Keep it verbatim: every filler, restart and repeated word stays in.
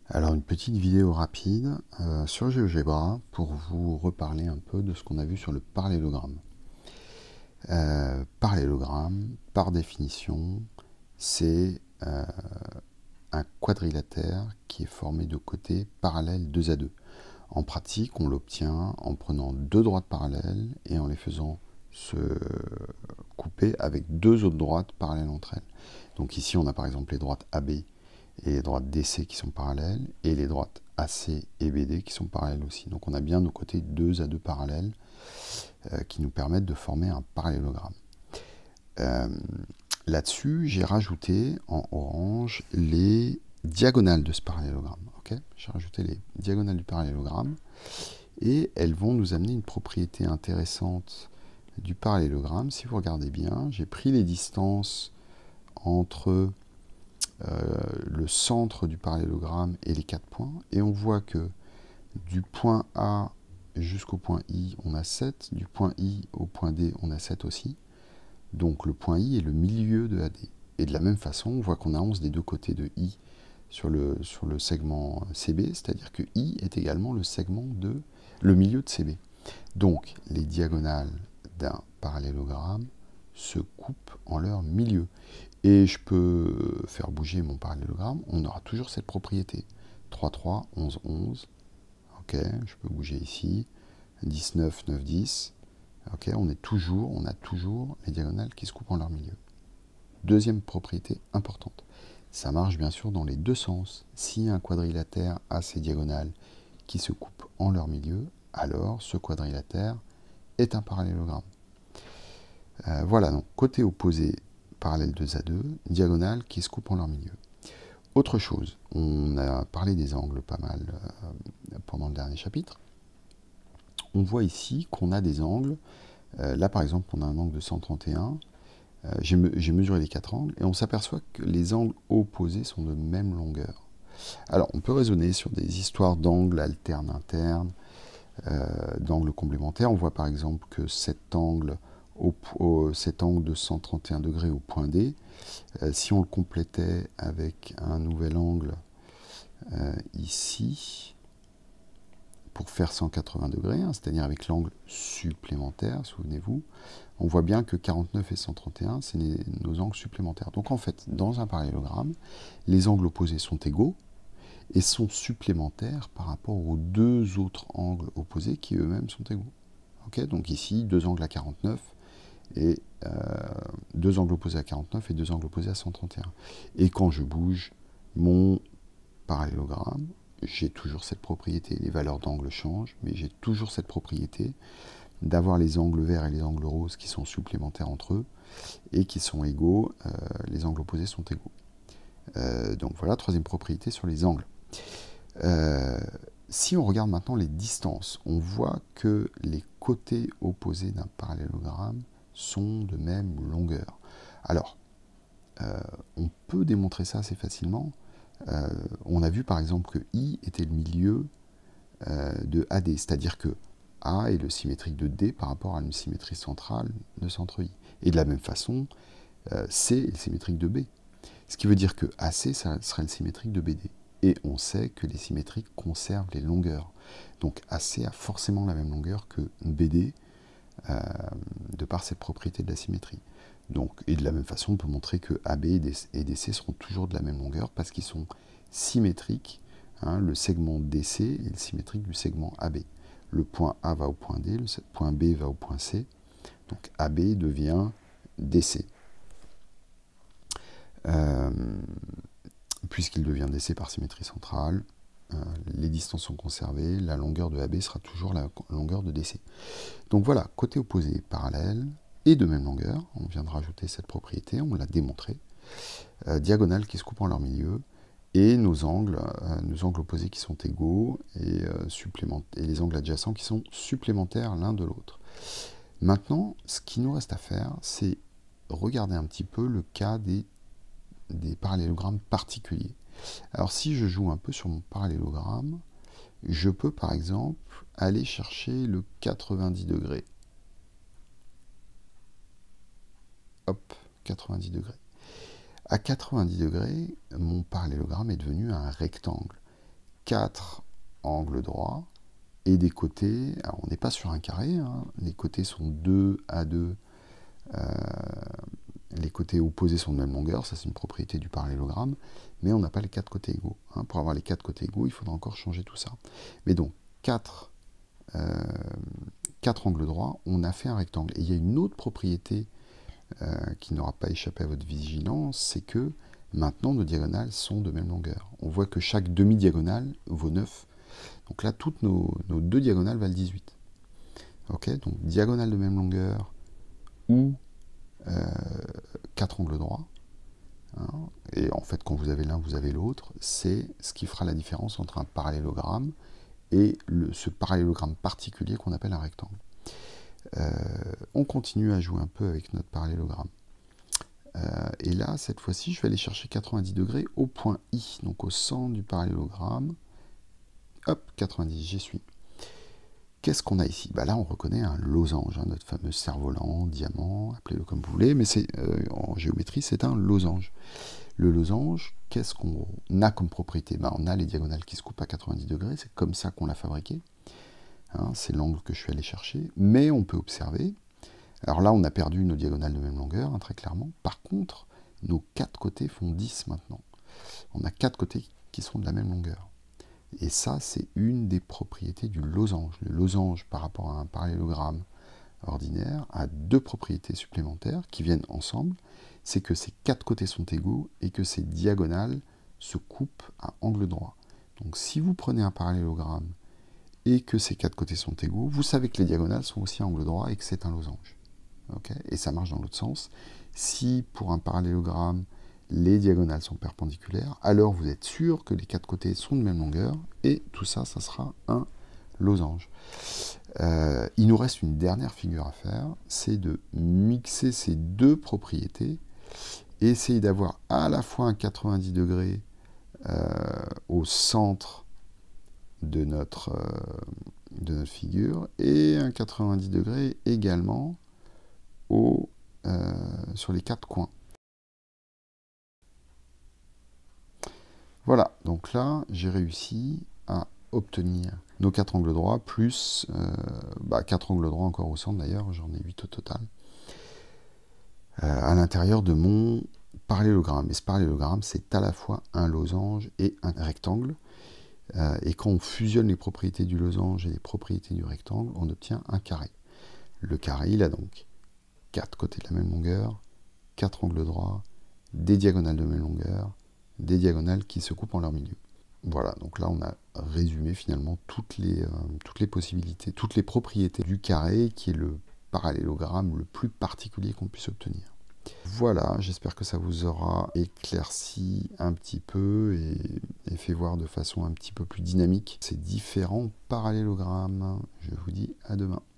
Alors une petite vidéo rapide euh, sur GeoGebra pour vous reparler un peu de ce qu'on a vu sur le parallélogramme. Euh, parallélogramme, par définition, c'est euh, un quadrilatère qui est formé de côtés parallèles deux à deux. En pratique, on l'obtient en prenant deux droites parallèles et en les faisant se couper avec deux autres droites parallèles entre elles. Donc ici, on a par exemple les droites A B et les droites D C qui sont parallèles, et les droites A C et B D qui sont parallèles aussi. Donc on a bien nos côtés deux à deux parallèles euh, qui nous permettent de former un parallélogramme. Euh, Là-dessus, j'ai rajouté en orange les diagonales de ce parallélogramme. Okay, j'ai rajouté les diagonales du parallélogramme, et elles vont nous amener une propriété intéressante du parallélogramme. Si vous regardez bien, j'ai pris les distances entre Euh, le centre du parallélogramme et les quatre points, et on voit que du point A jusqu'au point I, on a sept, du point I au point D, on a sept aussi. Donc le point I est le milieu de A D. Et de la même façon, on voit qu'on a onze des deux côtés de I sur le, sur le segment C B, c'est-à-dire que I est également le segment de le milieu de C B. Donc les diagonales d'un parallélogramme se coupent en leur milieu. Et je peux faire bouger mon parallélogramme, on aura toujours cette propriété. trois, trois, onze, onze. Ok, je peux bouger ici. dix-neuf, neuf, dix. Ok, on est toujours, on a toujours les diagonales qui se coupent en leur milieu. Deuxième propriété importante. Ça marche bien sûr dans les deux sens. Si un quadrilatère a ses diagonales qui se coupent en leur milieu, alors ce quadrilatère est un parallélogramme. Euh, voilà, donc côté opposé, parallèle deux à deux, diagonales qui se coupent en leur milieu. Autre chose, on a parlé des angles pas mal euh, pendant le dernier chapitre. On voit ici qu'on a des angles. Euh, là, par exemple, on a un angle de cent trente et un. Euh, J'ai me, mesuré les quatre angles et on s'aperçoit que les angles opposés sont de même longueur. Alors, on peut raisonner sur des histoires d'angles alternes internes, euh, d'angles complémentaires. On voit par exemple que cet angle, au, au, cet angle de cent trente et un degrés au point D, euh, si on le complétait avec un nouvel angle euh, ici, pour faire cent quatre-vingts degrés, hein, c'est-à-dire avec l'angle supplémentaire, souvenez-vous, on voit bien que quarante-neuf et cent trente et un, c'est nos angles supplémentaires. Donc en fait, dans un parallélogramme, les angles opposés sont égaux et sont supplémentaires par rapport aux deux autres angles opposés qui eux-mêmes sont égaux. Okay, donc ici, deux angles à quarante-neuf et euh, deux angles opposés à quarante-neuf et deux angles opposés à cent trente et un. Et quand je bouge mon parallélogramme, j'ai toujours cette propriété. Les valeurs d'angle changent, mais j'ai toujours cette propriété d'avoir les angles verts et les angles roses qui sont supplémentaires entre eux et qui sont égaux, euh, les angles opposés sont égaux. Euh, donc voilà, troisième propriété sur les angles. Euh, si on regarde maintenant les distances, on voit que les côtés opposés d'un parallélogramme sont de même longueur. Alors, euh, on peut démontrer ça assez facilement. Euh, on a vu par exemple que I était le milieu euh, de A D, c'est-à-dire que A est le symétrique de D par rapport à une symétrie centrale de centre I. Et de la même façon, euh, C est le symétrique de B. Ce qui veut dire que A C ça serait le symétrique de B D. Et on sait que les symétriques conservent les longueurs. Donc A C a forcément la même longueur que B D, euh, de par cette propriété de la symétrie. Donc, et de la même façon, on peut montrer que A B et D C seront toujours de la même longueur parce qu'ils sont symétriques. Hein, le segment D C est le symétrique du segment A B. Le point A va au point D, le point B va au point C. Donc A B devient D C. Euh, Puisqu'il devient D C par symétrie centrale, euh, les distances sont conservées, la longueur de A B sera toujours la longueur de D C. Donc voilà, côté opposé parallèle et de même longueur, on vient de rajouter cette propriété, on l'a démontré, euh, diagonales qui se coupent en leur milieu, et nos angles, euh, nos angles opposés qui sont égaux, et, euh, et les angles adjacents qui sont supplémentaires l'un de l'autre. Maintenant, ce qui nous reste à faire, c'est regarder un petit peu le cas des, des parallélogrammes particuliers. Alors si je joue un peu sur mon parallélogramme, je peux par exemple aller chercher le quatre-vingt-dix degrés. Hop, quatre-vingt-dix degrés. À quatre-vingt-dix degrés, mon parallélogramme est devenu un rectangle. quatre angles droits, et des côtés, alors on n'est pas sur un carré, hein, les côtés sont deux à deux, euh, les côtés opposés sont de même longueur, ça c'est une propriété du parallélogramme, mais on n'a pas les quatre côtés égaux. Hein. Pour avoir les quatre côtés égaux, il faudra encore changer tout ça. Mais donc, quatre, euh, quatre angles droits, on a fait un rectangle. Et il y a une autre propriété euh, qui n'aura pas échappé à votre vigilance, c'est que maintenant nos diagonales sont de même longueur. On voit que chaque demi-diagonale vaut neuf. Donc là, toutes nos, nos deux diagonales valent dix-huit. Ok, donc diagonale de même longueur ou euh, quatre angles droits. Hein, et en fait, quand vous avez l'un, vous avez l'autre. C'est ce qui fera la différence entre un parallélogramme et le, ce parallélogramme particulier qu'on appelle un rectangle. Euh, on continue à jouer un peu avec notre parallélogramme. Euh, et là, cette fois-ci, je vais aller chercher quatre-vingt-dix degrés au point I, donc au centre du parallélogramme. Hop, quatre-vingt-dix, j'y suis. Qu'est-ce qu'on a ici? Bah là, on reconnaît un losange, hein, notre fameux cerf-volant, diamant, appelez-le comme vous voulez, mais c'est euh, en géométrie, c'est un losange. Le losange, qu'est-ce qu'on a comme propriété? Bah, on a les diagonales qui se coupent à quatre-vingt-dix degrés, c'est comme ça qu'on l'a fabriqué. Hein, c'est l'angle que je suis allé chercher, mais on peut observer, alors là, on a perdu nos diagonales de même longueur, hein, très clairement. Par contre, nos quatre côtés font dix maintenant. On a quatre côtés qui sont de la même longueur. Et ça, c'est une des propriétés du losange. Le losange, par rapport à un parallélogramme ordinaire, a deux propriétés supplémentaires qui viennent ensemble. C'est que ces quatre côtés sont égaux et que ces diagonales se coupent à angle droit. Donc si vous prenez un parallélogramme et que ces quatre côtés sont égaux, vous savez que les diagonales sont aussi à angle droit et que c'est un losange. Okay, et ça marche dans l'autre sens. Si pour un parallélogramme, les diagonales sont perpendiculaires, alors vous êtes sûr que les quatre côtés sont de même longueur, et tout ça, ça sera un losange. Euh, il nous reste une dernière figure à faire, c'est de mixer ces deux propriétés, et essayer d'avoir à la fois un quatre-vingt-dix degrés euh, au centre de notre, euh, de notre figure, et un quatre-vingt-dix degrés également Au, euh, sur les quatre coins. Voilà, donc là, j'ai réussi à obtenir nos quatre angles droits, plus euh, bah, quatre angles droits encore au centre d'ailleurs, j'en ai huit au total, euh, à l'intérieur de mon parallélogramme. Et ce parallélogramme, c'est à la fois un losange et un rectangle. Euh, et quand on fusionne les propriétés du losange et les propriétés du rectangle, on obtient un carré. Le carré, il a donc quatre côtés de la même longueur, quatre angles droits, des diagonales de même longueur, des diagonales qui se coupent en leur milieu. Voilà, donc là on a résumé finalement toutes les, euh, toutes les possibilités, toutes les propriétés du carré, qui est le parallélogramme le plus particulier qu'on puisse obtenir. Voilà, j'espère que ça vous aura éclairci un petit peu et, et fait voir de façon un petit peu plus dynamique ces différents parallélogrammes. Je vous dis à demain.